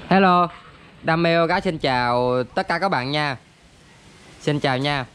Hello, Đam mê yêu cá xin chào tất cả các bạn nha. Xin chào nha.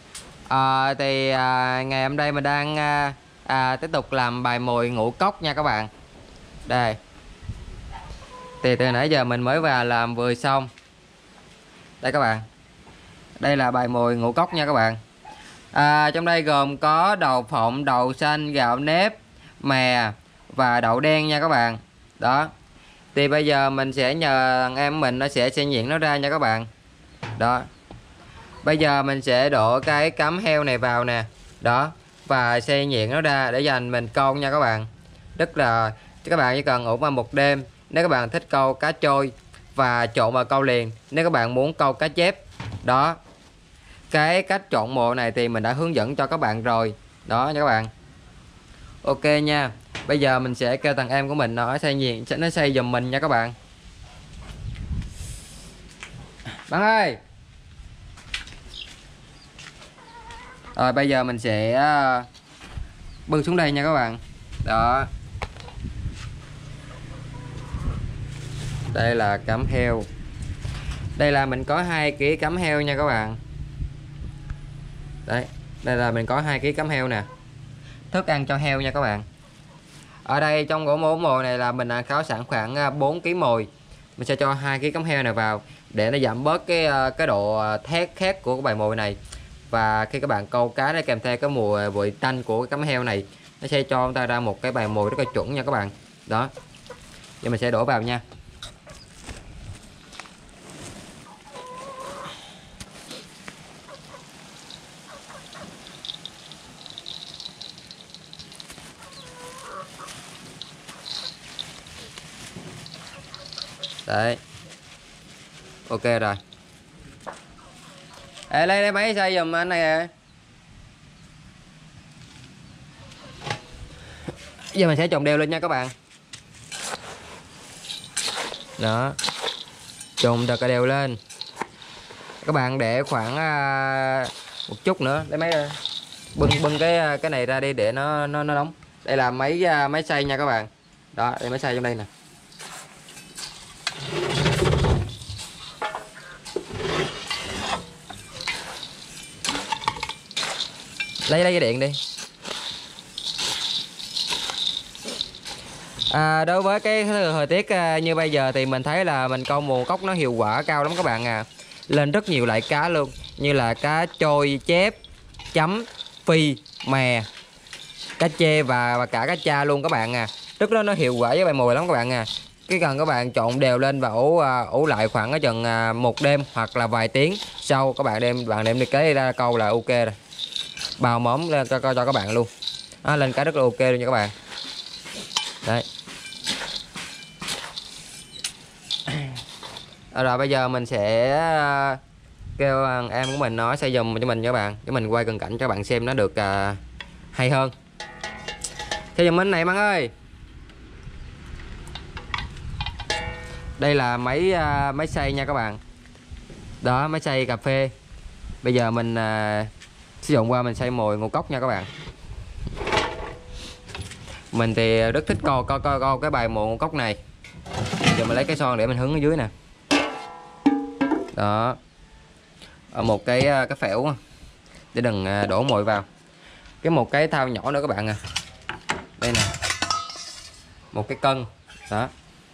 Ngày hôm nay mình đang tiếp tục làm bài mồi ngũ cốc nha các bạn. Đây. Thì từ nãy giờ mình mới vào làm vừa xong. Đây các bạn. Đây là bài mồi ngũ cốc nha các bạn. Trong đây gồm có đậu phộng, đậu xanh, gạo nếp, mè và đậu đen nha các bạn. Đó. Thì bây giờ mình sẽ nhờ thằng em mình nó sẽ nhuyễn nó ra nha các bạn. Đó. Bây giờ mình sẽ đổ cái cắm heo này vào nè. Đó. Và xay nhuyễn nó ra để dành mình câu nha các bạn. Tức là các bạn chỉ cần ủ vào một đêm. Nếu các bạn thích câu cá trôi và trộn vào câu liền. Nếu các bạn muốn câu cá chép. Đó. Cái cách trộn mồi này thì mình đã hướng dẫn cho các bạn rồi. Đó nha các bạn. Ok nha. Bây giờ mình sẽ kêu thằng em của mình nó xay giùm mình nha các bạn. Bạn ơi. Rồi bây giờ mình sẽ bưng xuống đây nha các bạn. Đó. Đây là cắm heo. Đây là mình có 2 kg cắm heo nha các bạn. Đấy, đây là mình có 2 kg cắm heo nè. Thức ăn cho heo nha các bạn. Ở đây trong gỗ mổ mồi này là mình khảo sẵn khoảng 4 kg mồi. Mình sẽ cho 2 kg cắm heo này vào để nó giảm bớt cái độ thét khét của cái bài mồi này. Và khi các bạn câu cá nó kèm theo cái mùi vị tanh của cái cắm heo này, nó sẽ cho chúng ta ra một cái bài mồi rất là chuẩn nha các bạn. Đó. Giờ mình sẽ đổ vào nha. Đấy. Ok rồi. Ê, lấy máy xay giùm anh này à. Giờ mình sẽ trồng đều lên nha các bạn. Đó. Trồng thật đều lên. Các bạn để khoảng một chút nữa. Lấy máy ra. Bưng cái này ra đi để nó nóng. Đây là máy xay nha các bạn. Đó, đây máy xay trong đây nè. Lấy cái điện đi. Đối với cái thời tiết như bây giờ thì mình thấy là mình câu mùa cốc nó hiệu quả cao lắm các bạn à. Lên rất nhiều loại cá luôn, như là cá trôi, chép, chấm, phi, mè, cá chê và cả cá cha luôn các bạn à. Rất nó hiệu quả với bài mồi lắm các bạn à. Cái cần các bạn trộn đều lên và ủ lại khoảng ở chừng một đêm hoặc là vài tiếng sau các bạn đem đi kế ra câu là ok rồi. Bào mỏng lên cho các bạn luôn. Lên cá rất là ok luôn nha các bạn. Đấy. Rồi bây giờ mình sẽ kêu em của mình nó xây dùm cho mình nha các bạn, để mình quay cận cảnh cho các bạn xem nó được hay hơn. Xây dùm mình này Măng ơi. Đây là máy xay nha các bạn. Đó, máy xay cà phê. Bây giờ mình sử dụng qua mình xay mồi ngũ cốc nha các bạn. Mình thì rất thích coi cái bài mồi ngũ cốc này. Giờ mình lấy cái son để mình hứng ở dưới nè. Đó. Ở một cái phễu để đừng đổ mồi vào. Một cái thao nhỏ nữa các bạn à. Đây nè. Một cái cân. Đó.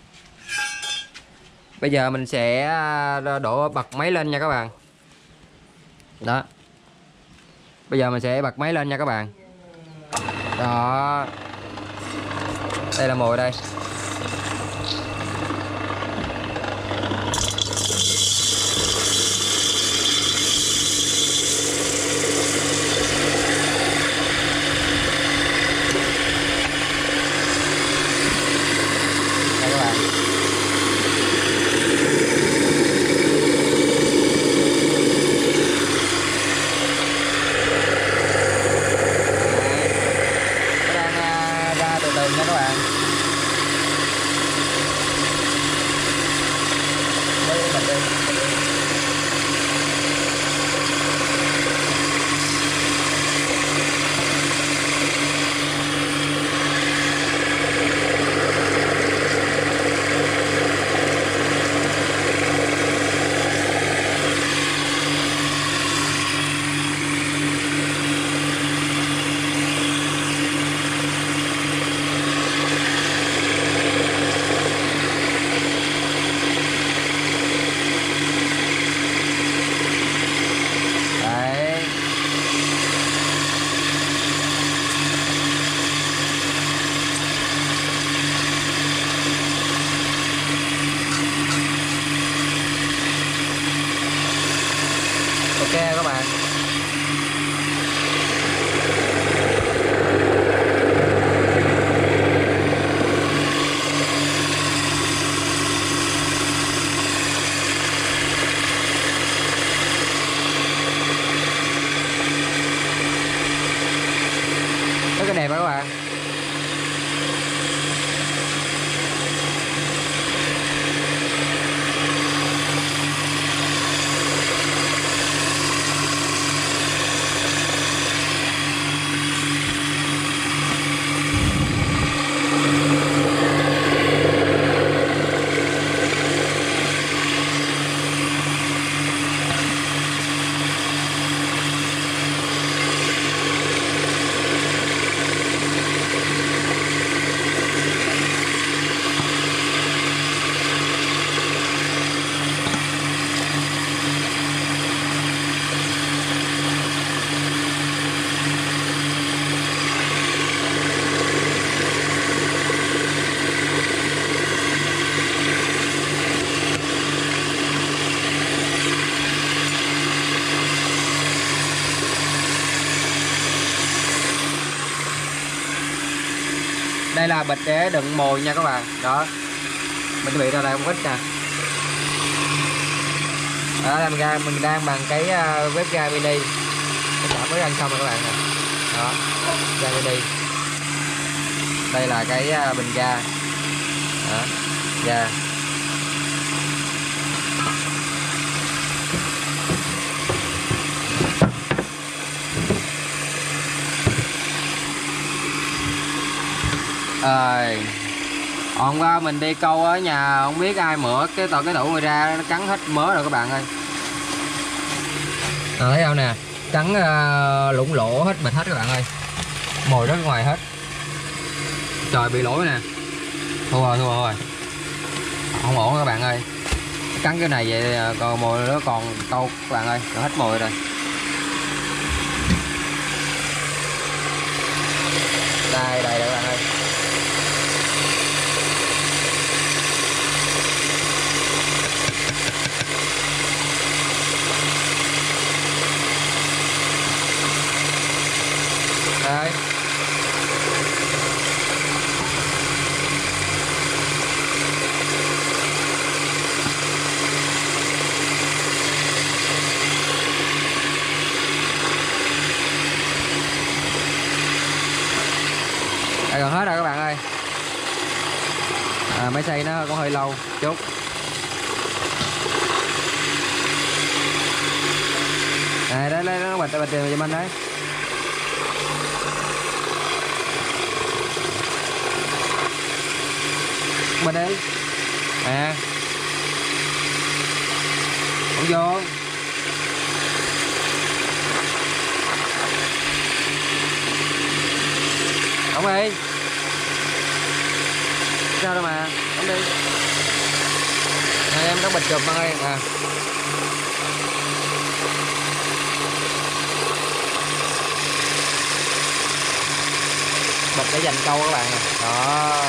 Bây giờ mình sẽ bật máy lên nha các bạn. Đó. Bây giờ mình sẽ bật máy lên nha các bạn. Đó. Đây là mồi đây. Nha các bạn. Đây là bịch để đựng mồi nha các bạn. Đó, mình chuẩn bị ra đây không ít nè. Đó là mình đang bằng cái bếp ga mini. Đã mới ăn xong rồi các bạn nè. Đó, ga mini. Đây là cái bình ga. Đó, ga. Hôm qua mình đi câu ở nhà không biết ai mửa cái tụi cái tủ người ra nó cắn hết mớ rồi các bạn ơi. Thấy không nè, cắn lủng lỗ hết bịch hết các bạn ơi, mồi rất ngoài hết. Trời, bị lỗi nè, thua rồi, không ổn các bạn ơi. Cắn cái này vậy còn mồi nó còn câu các bạn ơi, nó hết mồi rồi. Đây các bạn ơi. Đây. Gần hết rồi các bạn ơi. Máy xay nó cũng hơi lâu chút. Đây nó bịch tiền giùm anh đấy. Bên đây không vô. Không đi. Sao đâu mà không đi. Này, em đóng bịch chụp bạn ơi. Bịch để dành câu các bạn nè. Đó.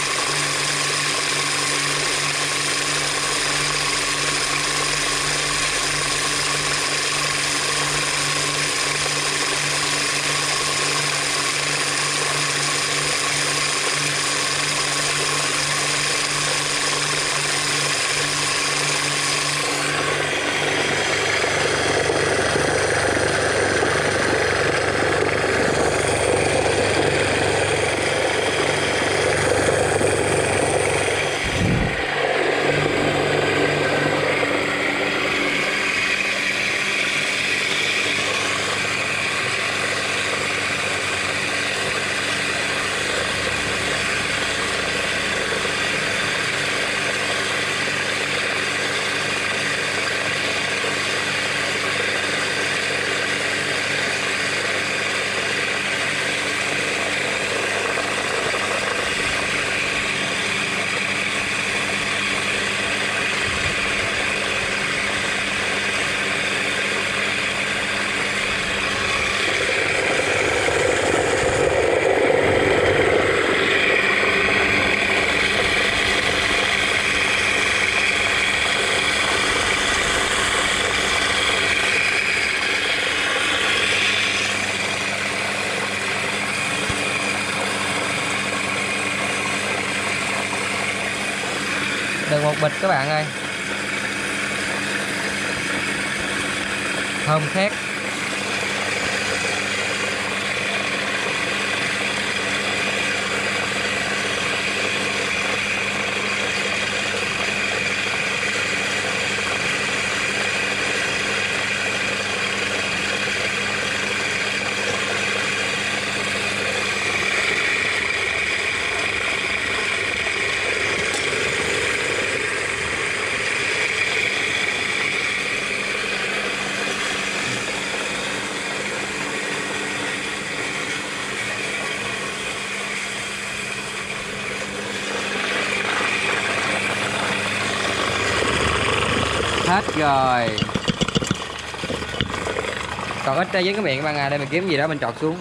Được một bịch các bạn ơi. Thơm khét. Hết rồi. Còn ít ra với cái miệng các bạn à, đây mình kiếm gì đó mình chọt xuống.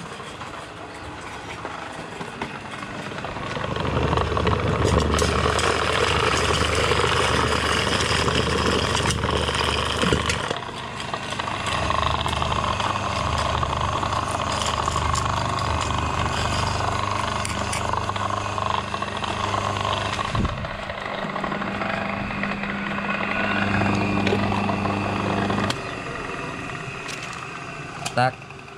Tắt.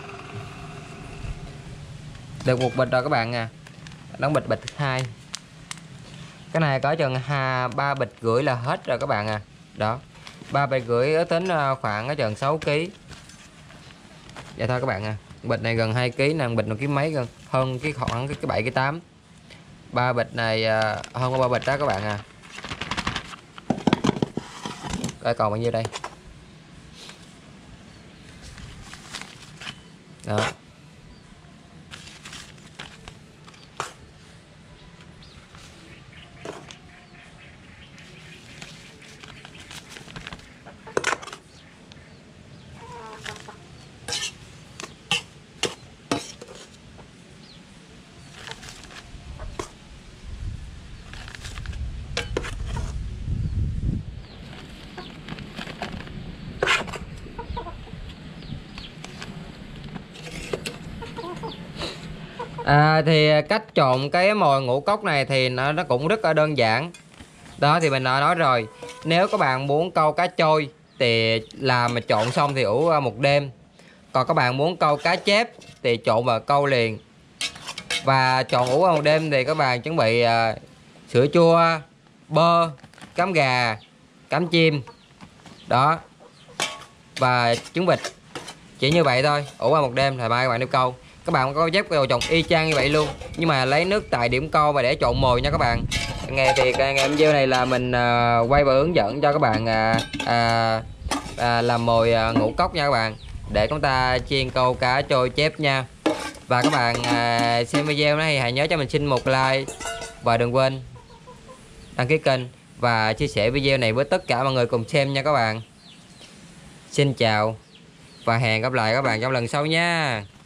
Được một bịch rồi các bạn à. Đóng bịch bịch 2. Cái này có chừng 3 bịch rưỡi là hết rồi các bạn à. Đó, 3 bịch rưỡi ước tính khoảng chừng 6 kg. Vậy thôi các bạn à. Bịch này gần 2 kg nè, bịch nó ký mấy gần hơn cái khoảng cái 7 cái 8. 3 bịch này hơn có 3 bịch đó các bạn à. Coi còn bao nhiêu đây. Đó. Thì cách trộn cái mồi ngũ cốc này thì nó cũng rất là đơn giản. Đó thì mình đã nói rồi. Nếu các bạn muốn câu cá trôi thì làm mà trộn xong thì ủ một đêm. Còn các bạn muốn câu cá chép thì trộn và câu liền. Và trộn ủ một đêm thì các bạn chuẩn bị sữa chua, bơ, cám gà, cám chim. Đó. Và trứng vịt. Chỉ như vậy thôi, ủ qua một đêm thì mai các bạn đem câu. Các bạn có dép đồ trộn y chang như vậy luôn, nhưng mà lấy nước tại điểm câu và để trộn mồi nha các bạn. Ngày thì ngày video này là mình quay và hướng dẫn cho các bạn làm mồi ngũ cốc nha các bạn, để chúng ta chiên câu cá trôi chép nha. Và các bạn xem video này hãy nhớ cho mình xin một like và đừng quên đăng ký kênh và chia sẻ video này với tất cả mọi người cùng xem nha các bạn. Xin chào và hẹn gặp lại các bạn trong lần sau nha.